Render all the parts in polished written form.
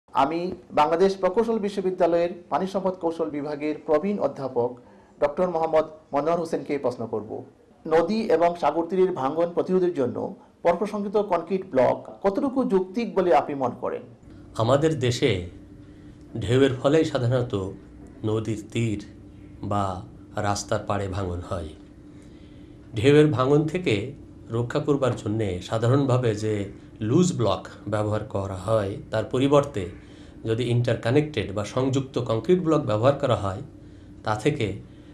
আমি বাংলাদেশ প্রকৌশল বিশ্ববিদ্যালয়ের পানি সম্পদ কৌশল বিভাগের প্রবীণ অধ্যাপক ডক্টর মোহাম্মদ মনোয়ার হোসেনকে প্রশ্ন করব। নদী এবং সাগর তীরের ভাঙন প্রতিরোধের জন্য পরপরসংকৃত কনক্রিট ব্লক কতটুকু যৌক্তিক বলে আপনি মনে করেন? আমাদের দেশে ঢেউয়ের ফলেই সাধারণত নদীর তীর বা রাস্তার পাড়ে ভাঙন হয়। ঢেউয়ের ভাঙন থেকে রক্ষা করবার জন্যে সাধারণভাবে যে লুজ ব্লক ব্যবহার করা হয় তার পরিবর্তে যদি ইন্টারকানেক্টেড বা সংযুক্ত কংক্রিট ব্লক ব্যবহার করা হয় তা থেকে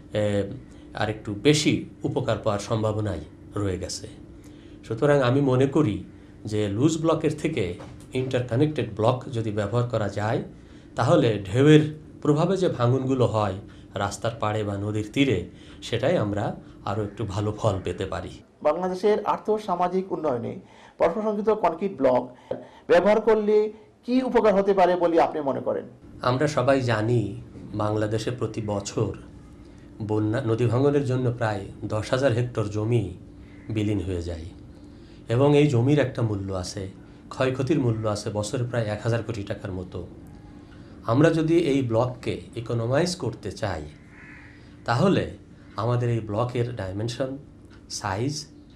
আরেকটু বেশি উপকার পাওয়ার সম্ভাবনাই রয়ে গেছে। সুতরাং আমি মনে করি যে লুজ ব্লকের থেকে ইন্টারকানেক্টেড ব্লক যদি ব্যবহার করা যায় তাহলে ঢেউয়ের প্রভাবে যে ভাঙনগুলো হয় রাস্তার পাড়ে বা নদীর তীরে সেটাই আমরা আরও একটু ভালো ফল পেতে পারি। বাংলাদেশের আর্থ সামাজিক উন্নয়নে পরপরসংকৃত কনক্রিট ব্লক ব্যবহার করলে কি উপকার হতে পারে বলে আপনি মনে করেন? আমরা সবাই জানি বাংলাদেশে প্রতি বছর বন্যা নদী ভাঙনের জন্য প্রায় 10,000 হেক্টর জমি বিলীন হয়ে যায় এবং এই জমির একটা মূল্য আছে, ক্ষয়ক্ষতির মূল্য আছে বছরে প্রায় 1,000 কোটি টাকার মতো। আমরা যদি এই ব্লককে ইকোনমাইজ করতে চাই তাহলে আমাদের এই ব্লকের ডাইমেনশন, সাইজ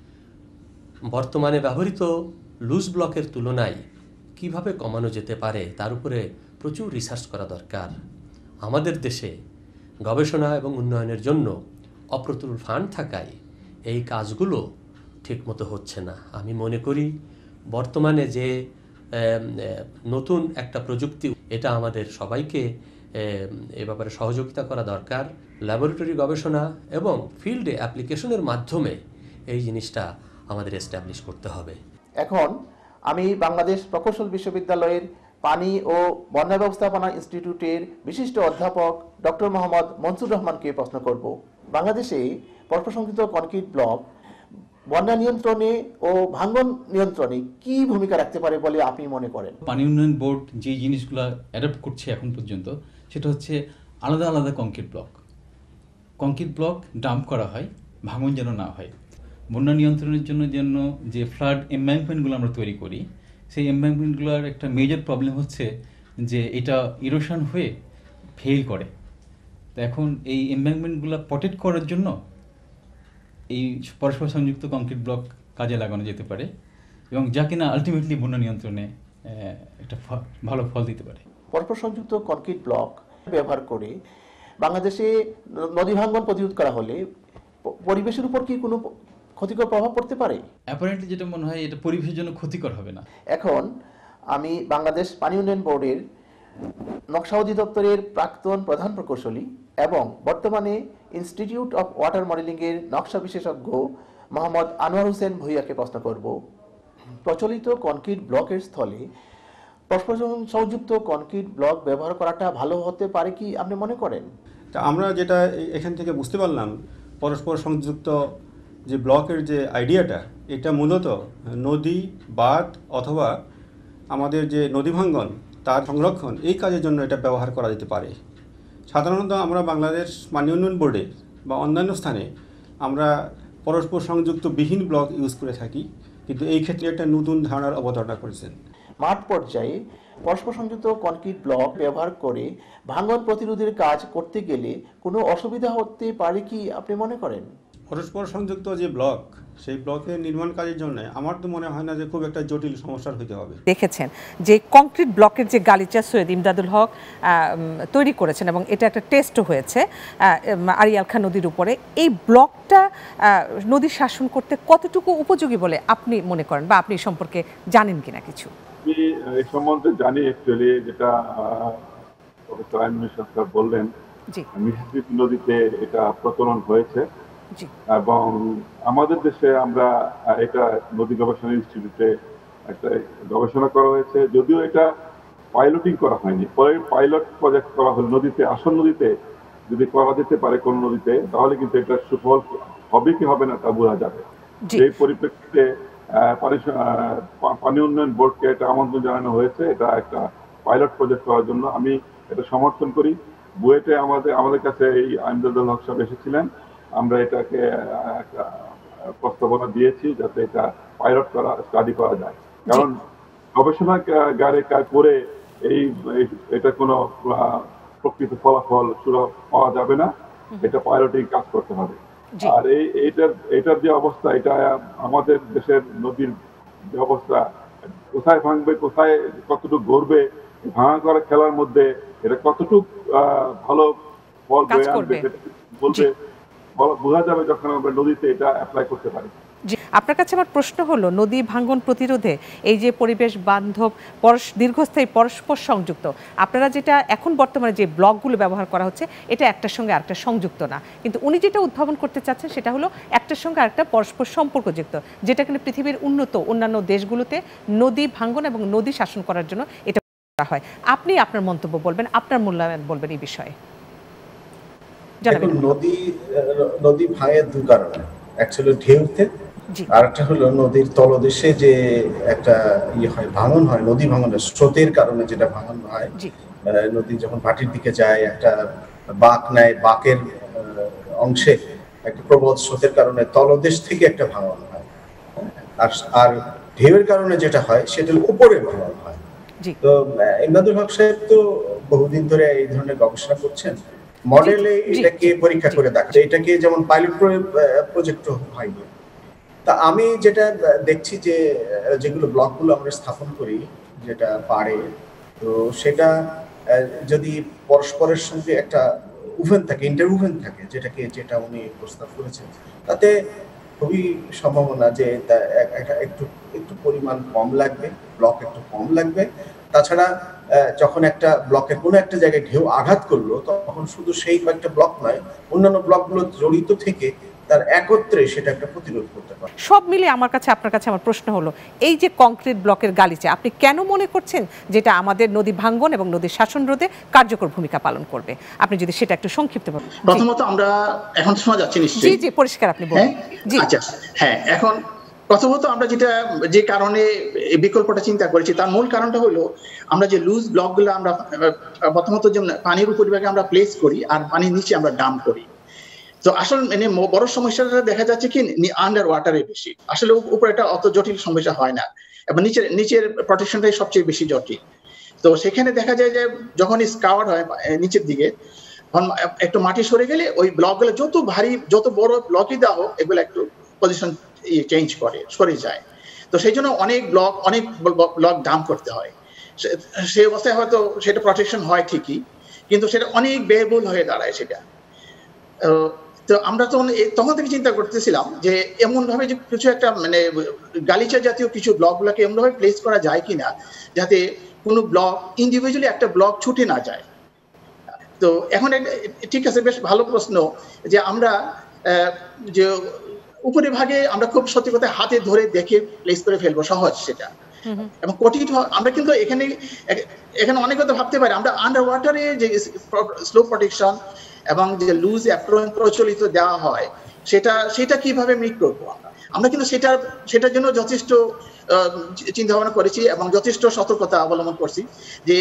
বর্তমানে ব্যবহৃত লুজ ব্লকের তুলনায় কিভাবে কমানো যেতে পারে তার উপরে প্রচুর রিসার্চ করা দরকার। আমাদের দেশে গবেষণা এবং উন্নয়নের জন্য অপ্রতুল ফান্ড থাকায় এই কাজগুলো ঠিকমতো হচ্ছে না। আমি মনে করি বর্তমানে যে নতুন একটা প্রযুক্তি, এটা আমাদের সবাইকে এ ব্যাপারে সহযোগিতা করা দরকার। ল্যাবরেটরি গবেষণা এবং ফিল্ডে অ্যাপ্লিকেশনের মাধ্যমে এই জিনিসটা আমাদের এস্টাবলিশ করতে হবে। এখন আমি বাংলাদেশ প্রকৌশল বিশ্ববিদ্যালয়ের পানি ও বন্যা ব্যবস্থাপনা ইনস্টিটিউটের বিশিষ্ট অধ্যাপক ডক্টর মোহাম্মদ মনসুর রহমানকে প্রশ্ন করব। বাংলাদেশে পরপরসংকৃত কনক্রিট ব্লক বন্যা নিয়ন্ত্রণে ও ভাঙন নিয়ন্ত্রণে কি ভূমিকা রাখতে পারে বলে আপনি মনে করেন? পানি উন্নয়ন বোর্ড যে জিনিসগুলো অ্যাডপ্ট করছে এখন পর্যন্ত সেটা হচ্ছে আলাদা আলাদা কংক্রিট ব্লক ডাম্প করা হয়, ভাঙন যেন না হয়। বন্যা নিয়ন্ত্রণের জন্য যে ফ্লাড এমব্যাঙ্কমেন্টগুলো আমরা তৈরি করি সেই এমব্যাঙ্কমেন্টগুলোর একটা মেজর প্রবলেম হচ্ছে যে এটা ইরোশন হয়ে ফেল করে। তো এখন এই এমব্যাঙ্কমেন্টগুলো প্রটেক্ট করার জন্য এই পরস্পর সংযুক্ত কংক্রিট ব্লক কাজে লাগানো যেতে পারে এবং যা কিনা আলটিমেটলি বন্যা নিয়ন্ত্রণে একটা ভালো ফল দিতে পারে। পরস্পর সংযুক্ত কনক্রিট ব্লক ব্যবহার করে বাংলাদেশে নদী ভাঙন প্রতিরোধ করা হলে পরিবেশের উপর কি কোনো ক্ষতিকর প্রভাব পড়তে পারে? অ্যাপারেন্টলি যেটা মনে হয় এটা পরিবেশের জন্য ক্ষতিকর হবে না। এখন আমি বাংলাদেশ পানি উন্নয়ন বোর্ডের নকশা অধিদপ্তরের প্রাক্তন প্রধান প্রকৌশলী এবং বর্তমানে ইনস্টিটিউট অফ ওয়াটার মডেলিংয়ের নকশা বিশেষজ্ঞ মোহাম্মদ আনোয়ার হোসেন ভূঁইয়াকে প্রশ্ন করব। প্রচলিত কনক্রিট ব্লকের স্থলে পরস্পর সংযুক্ত কনক্রিট ব্লক ব্যবহার করাটা ভালো হতে পারে কি আপনি মনে করেন? তা আমরা যেটা এখান থেকে বুঝতে পারলাম, পরস্পর সংযুক্ত যে ব্লকের যে আইডিয়াটা, এটা মূলত নদী, বাঁধ অথবা আমাদের যে নদী ভাঙ্গন তার সংরক্ষণ এই কাজের জন্য এটা ব্যবহার করা যেতে পারে। সাধারণত আমরা বাংলাদেশ পানি উন্নয়ন বোর্ডে বা অন্যান্য স্থানে আমরা পরস্পর সংযুক্ত বিহীন ব্লক ইউজ করে থাকি, কিন্তু এই ক্ষেত্রে একটা নতুন ধারণার অবতারণা করেছেন। মাঠ পর্যায়ে পরস্পর সংযুক্ত কনক্রিট ব্লক ব্যবহার করে ভাঙন প্রতিরোধের কাজ করতে গেলে কোনো অসুবিধা হতে পারে কি আপনি মনে করেন? পরস্পর সংযুক্ত যে ব্লক, সেই ব্লকের নির্মাণ কাজের জন্য আমার তো মনে হয় না যে খুব একটা জটিল সমস্যার হতে হবে। দেখেছেন যে কংক্রিট ব্লকের যে গালিচা সৈয়দ ইমদাদুল হক তৈরি করেছেন এবং এটা একটা টেস্টও হয়েছে আড়িয়াল খাঁ নদীর উপরে, এই ব্লকটা নদী শাসন করতে কতটুকু উপযোগী বলে আপনি মনে করেন বা আপনি সম্পর্কে জানেন কিনা কিছু? আমি এই সম্বন্ধে জানি, অ্যাকচুয়ালি যেটা প্রফেসর আইনুল সরকার বললেন, মিসিসিপি নদীতে এটা প্রচলন হয়েছে এবং আমাদের দেশে আমরা এটা নদী গবেষণা ইনস্টিটিউটে একটা গবেষণা করা হয়েছে, যদিও এটা পাইলটিং করা হয়নি। পরে পাইলট প্রজেক্ট করা হলো নদীতে, আসল নদীতে যদি করা যেতে পারে কোন নদীতে, তাহলে কিন্তু এটা সুফল হবে কি হবে না তা বোঝা যাবে। এই পরিপ্রেক্ষিতে পানি উন্নয়ন বোর্ডকে এটা আমন্ত্রণ জানানো হয়েছে এটা একটা পাইলট প্রজেক্ট করার জন্য। আমি এটা সমর্থন করি। বুয়েটে আমাদের কাছে এই ইমদাদুল হক সাহেব এসেছিলেন, আমরা এটাকে একটা প্রস্তাবনা দিয়েছি যাতে এটা পাইলট স্টাডি করা যায়, কারণ গবেষণাগারে করে এটা কোনো প্রকৃত ফলাফল পাওয়া যাবে না, এটা পাইলটিং কাজ করতে হবে। আর এটার যে অবস্থা, এটা আমাদের দেশের নদীর যে অবস্থা, কোথায় ভাঙবে, কোথায় কতটুকু গড়বে, ভাঙা করা খেলার মধ্যে এটা কতটুকু ভালো ফল বয়ে আনবে বলবে বোঝা যাবে যখন আমরা নদীতে এটা অ্যাপ্লাই করতে পারি। আপনার কাছে আমার প্রশ্ন হলো, নদী ভাঙ্গন প্রতিরোধে এই যে পরিবেশ বান্ধব দীর্ঘস্থায়ী পরস্পর সংযুক্ত, আপনারা যেটা এখন বর্তমানে যে ব্লকগুলো ব্যবহার করা হচ্ছে এটা একটার সঙ্গে আরেকটা সংযুক্ত না, কিন্তু উনি যেটা উদ্ভাবন করতে চাচ্ছেন সেটা হলো একটার সঙ্গে আরেকটা পরস্পর সম্পর্কযুক্ত, যেটা কিন্তু পৃথিবীর উন্নত অন্যান্য দেশগুলোতে নদী ভাঙ্গন এবং নদী শাসন করার জন্য এটা করা হয়। আপনি আপনার মন্তব্য বলবেন, আপনার মূল্যায়ন বলবেন এই বিষয়ে। নদী ভাঙে দু কারণে, অ্যাকচুয়ালি ঢেউতে, আর একটা হলো নদীর তলদেশে যে একটা হয় ভাঙন হয়, নদী ভাঙনের স্রোতের কারণে যেটা ভাঙন হয়, নদী যখন ভাটির দিকে যায় একটা বাঁক নেয়, বাঁকের অংশে একটা প্রবল স্রোতের কারণে তলদেশ থেকে একটা ভাঙন হয়, আর ঢেউয়ের কারণে যেটা হয় সেটা উপরে ভাঙন হয়। তো ইমদাদুল হক সাহেব তো বহুদিন ধরে এই ধরনের গবেষণা করছেন, মডেলে এটাকে পরীক্ষা করে দেখা, এটাকে যেমন পাইলট প্রজেক্ট হয়নি। তা আমি যেটা দেখছি যে যেগুলো ব্লকগুলো আমরা স্থাপন করি যেটা পারে, তো সেটা যদি পরস্পরের সঙ্গে একটা উভেন থাকে, ইন্টারউভেন থাকে, যেটা উনি প্রস্তাব করেছেন, তাতে খুবই সম্ভাবনা যে একটু পরিমাণ কম লাগবে, ব্লক একটু কম লাগবে। তাছাড়া যখন একটা ব্লকের কোনো একটা জায়গায় ঢেউ আঘাত করলো, তখন শুধু সেই কয়েকটা ব্লক নয়, অন্যান্য ব্লকগুলো জড়িত থেকে তার একত্রে সেটা একটা প্রতিরোধ করতে পারে। সব মিলে আমার কাছে আপনার কাছে আমার প্রশ্ন হলো, এই যে কংক্রিট ব্লকের গালিচা আপনি কেন মনে করছেন যেটা আমাদের নদী ভাঙ্গন এবং নদীর শাসন রোধে কার্যকর ভূমিকা পালন করবে? আপনি যদি সেটা একটু সংক্ষিপ্ত বলেন। প্রথমত আমরা এখন শোনা যাচ্ছে নিশ্চয়ই? জি পরিষ্কার আপনি বলুন। জি আচ্ছা, হ্যাঁ, এখন প্রথমত আমরা যে কারণে বিকল্পটা চিন্তা করেছি তার মূল কারণটা হলো আমরা যে লুজ ব্লকগুলো আমরা প্রথমত যে পানির উপরিভাগে আমরা প্লেস করি আর পানির নিচে আমরা ডাম্প করি। তো আসলে মানে বড় সমস্যাটা দেখা যাচ্ছে কি আন্ডার ওয়াটারে বেশি, আসলে উপরে এটা অত জটিল সমস্যা হয় না, এবং নিচের প্রোটেকশনটাই সবচেয়ে বেশি জটিল। তো সেখানে দেখা যায় যে যখন স্কাওয়ার হয় নিচের দিকে, একটু মাটি সরে গেলে ওই ব্লকগুলো যত ভারী যত বড় ব্লকই দেওয়া হোক এগুলো একটু পজিশন চেঞ্জ করে সরে যায়। তো সেই জন্য অনেক ব্লক ডাম্প করতে হয়। সেই অবস্থায় হয়তো সেটা প্রোটেকশন হয় ঠিকই, কিন্তু সেটা অনেক ব্যয়বহুল হয়ে দাঁড়ায় সেটা। তো আমরা তখন থেকে চিন্তা করতেছিলাম যে এমন ভাবে যে কিছু একটা মানে গালিচা জাতীয় কিছু ব্লকগুলোকে এমন ভাবে প্লেস করা যায় কিনা যাতে কোনো ব্লক ইন্ডিভিজুয়ালি একটা ব্লক ছুটে না যায়। তো এখন ঠিক আছে, বেশ ভালো প্রশ্ন যে আমরা যে উপরে ভাগে আমরা খুব সত্যি কথা হাতে ধরে দেখে প্লেস করে ফেলবো, সহজ সেটা, এবং কঠিন আমরা কিন্তু এখানে অনেক কথা ভাবতে পারি। আমরা আন্ডার ওয়াটারে যে স্লো প্রোটেকশন এবং যে লুজ অ্যাপ্রোচ প্রচলিত দেওয়া হয় সেটা কিভাবে মিট করবো আমরা কিন্তু সেটার জন্য যথেষ্ট চিন্তা ভাবনা করেছি এবং যথেষ্ট সতর্কতা অবলম্বন করছি যে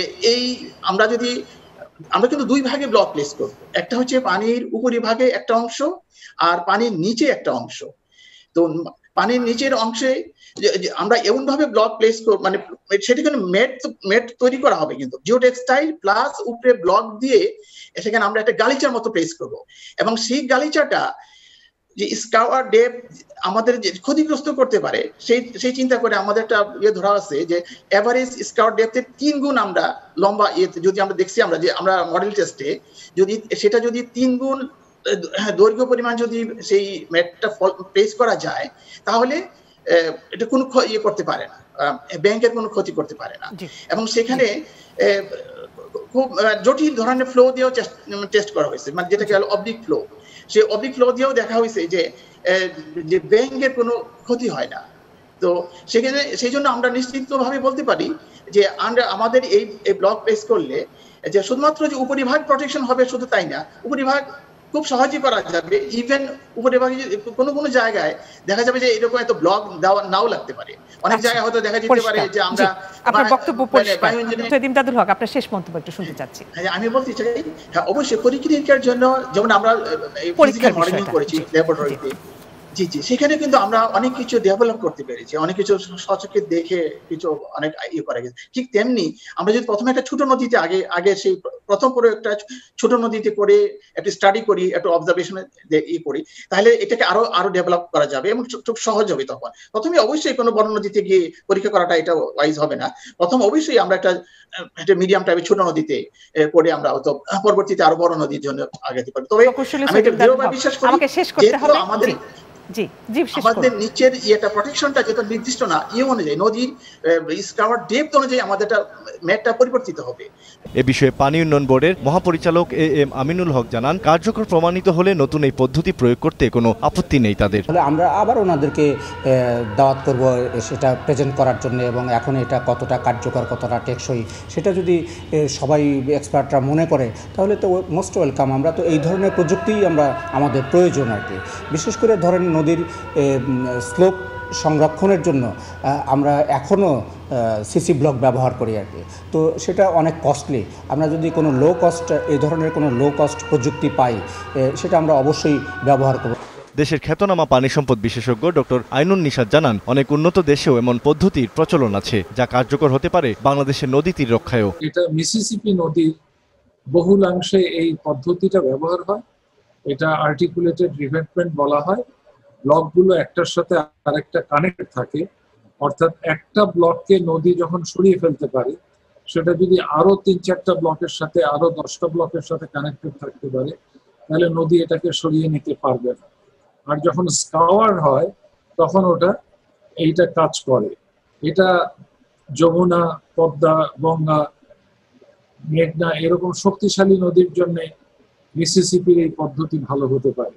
আমরা কিন্তু দুই ভাগে ব্লক প্লেস করব, একটা হচ্ছে পানির উপরিভাগে একটা অংশ আর পানির নিচে একটা অংশ। তো পানির নিচের অংশে আমরা এমন ভাবে ব্লক প্লেস করব, মানে সেটা কিন্তু মেট তৈরি করা হবে, কিন্তু জিওটেক্সটাইল প্লাস উপরে ব্লক দিয়ে সেখানে আমরা একটা গালিচার মতো প্লেস করব, এবং সেই গালিচাটা যে স্কাওয়ার ডেপথ আমাদের যে ক্ষতিগ্রস্ত করতে পারে সেই চিন্তা করে আমাদের একটা ধরা আছে যে এভারেজ স্কাওয়ার ডেপথের 3 গুণ আমরা লম্বা যদি আমরা দেখছি আমরা মডেল টেস্টে সেটা যদি 3 গুণ দৈর্ঘ্য পরিমাণ যদি সেই ম্যাটটা প্লেস করা যায় তাহলে এটা কোনো করতে পারে না, ব্যাংকের কোনো ক্ষতি করতে পারে না। এবং সেখানে খুব জটিল ধরনের ফ্লো দিয়েও টেস্ট করা হয়েছে, মানে যেটাকে অবলিক ফ্লো, সেই অবলিক ফ্লো দিয়েও দেখা হয়েছে যে ব্যাংকের কোনো ক্ষতি হয় না। তো সেখানে সেই জন্য আমরা নিশ্চিতভাবে বলতে পারি যে আমাদের এই ব্লক প্লেস করলে যে শুধুমাত্র যে উপরিভাগ প্রোটেকশন হবে শুধু তাই না, উপরিভাগ খুব সহজেই করা যাবে। ইভেন উপরিভাগে কোনো জায়গায় দেখা যাবে যে এরকম এত ব্লক নাও লাগতে পারে, অনেক জায়গায় হয়তো দেখা যেতে পারে যে আমরা আপনার বক্তব্য পরিষ্কার। ইমদাদুল হক, আপনার শেষ মন্তব্য একটু শুনতে চাচ্ছি। আমি বলতে চাই, হ্যাঁ অবশ্যই পরীক্ষার জন্য যেমন আমরা ফিজিক্যাল মডেলিং করেছি ল্যাবরেটরিতে, জি জি, সেখানে কিন্তু আমরা অনেক কিছু ডেভেলপ করতে পেরেছি, অনেক কিছু সচক্ষে দেখে কিছু অনেক ইয়ে করা গেছে। ঠিক তেমনি আমরা যদি প্রথমে একটা ছোট নদীতে আগে সেই প্রথম প্রয়োগটা ছোট নদীতে করে একটু স্টাডি করি, একটু অবজারভেশনে ইয়ে করি, তাহলে এটাকে আরো ডেভেলপ করা যাবে এবং খুব সহজ হবে। তখন প্রথমে অবশ্যই কোনো বড় নদীতে গিয়ে পরীক্ষা করাটা এটা ওয়াইজ হবে না। প্রথম অবশ্যই আমরা একটা মিডিয়াম টাইপের ছোট নদীতে করে আমরা হয়তো পরবর্তীতে আরো বড় নদীর জন্য আগাতে পারবো। তবে আমি এটা দৃঢ়ভাবে বিশ্বাস করি যেহেতু আমাদের আমাদের নিচের ইয়েটা প্রোটেকশনটা যেটা নির্দিষ্ট না, ইয়ে অনুযায়ী নদীর স্কাওয়ার ডেপথ অনুযায়ী আমাদের ম্যাপটা পরিবর্তিত হবে। এ বিষয়ে পানি উন্নয়ন বোর্ডের মহাপরিচালক এম আমিনুল হক জানান, কার্যকর প্রমাণিত হলে নতুন এই পদ্ধতি প্রয়োগ করতে কোনো আপত্তি নেই তাদের। আমরা আবার ওনাদেরকে দাওয়াত করব সেটা প্রেজেন্ট করার জন্য, এবং এখন এটা কতটা কার্যকর, কতটা টেকসই সেটা যদি সবাই এক্সপার্টরা মনে করে তাহলে তো মোস্ট ওয়েলকাম। আমরা তো এই ধরনের প্রযুক্তিই আমাদের প্রয়োজন আর কি। বিশেষ করে ধরেন নদীর স্লোপ সংরক্ষণের জন্য আমরা এখনও সিসি ব্লক ব্যবহার করি আর কি। তো সেটা অনেক কস্টলি। আমরা যদি কোনো এই ধরনের কোনো লো কস্ট প্রযুক্তি পাই সেটা আমরা অবশ্যই ব্যবহার করব। দেশের খ্যাতনামা পানি সম্পদ বিশেষজ্ঞ ডক্টর আইনুন নিশাত জানান, অনেক উন্নত দেশেও এমন পদ্ধতির প্রচলন আছে যা কার্যকর হতে পারে বাংলাদেশের নদী তীর রক্ষায়ও। এটা মিসিসিপি নদীর বহুলাংশে এই পদ্ধতিটা ব্যবহার হয়। এটা আর্টিকুলেটেড রিভেটমেন্ট বলা হয়। ব্লকগুলো একটার সাথে আরেকটা কানেক্টেড থাকে, অর্থাৎ একটা ব্লককে নদী যখন সরিয়ে ফেলতে পারে সেটা যদি আরো 3-4টা ব্লকের সাথে আরো 10টা ব্লকের সাথে কানেক্টেড থাকতে পারে তাহলে নদী এটাকে সরিয়ে নিতে পারবে না। আর যখন স্কাওয়ার হয় তখন এইটা কাজ করে। এটা যমুনা, পদ্মা, গঙ্গা, মেঘনা এরকম শক্তিশালী নদীর জন্য মিসিসিপির এই পদ্ধতি ভালো হতে পারে।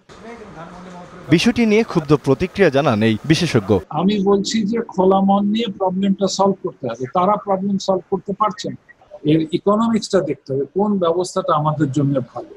বিষয়টি নিয়ে ক্ষুব্ধ প্রতিক্রিয়া জানান এই বিশেষজ্ঞ। আমি বলছি যে খোলা মন নিয়ে প্রবলেমটা সলভ করতে হবে। তারা প্রবলেম সলভ করতে পারছেন, এর ইকোনমিক্সটা দেখতে হবে, কোন ব্যবস্থাটা আমাদের জন্য ভালো।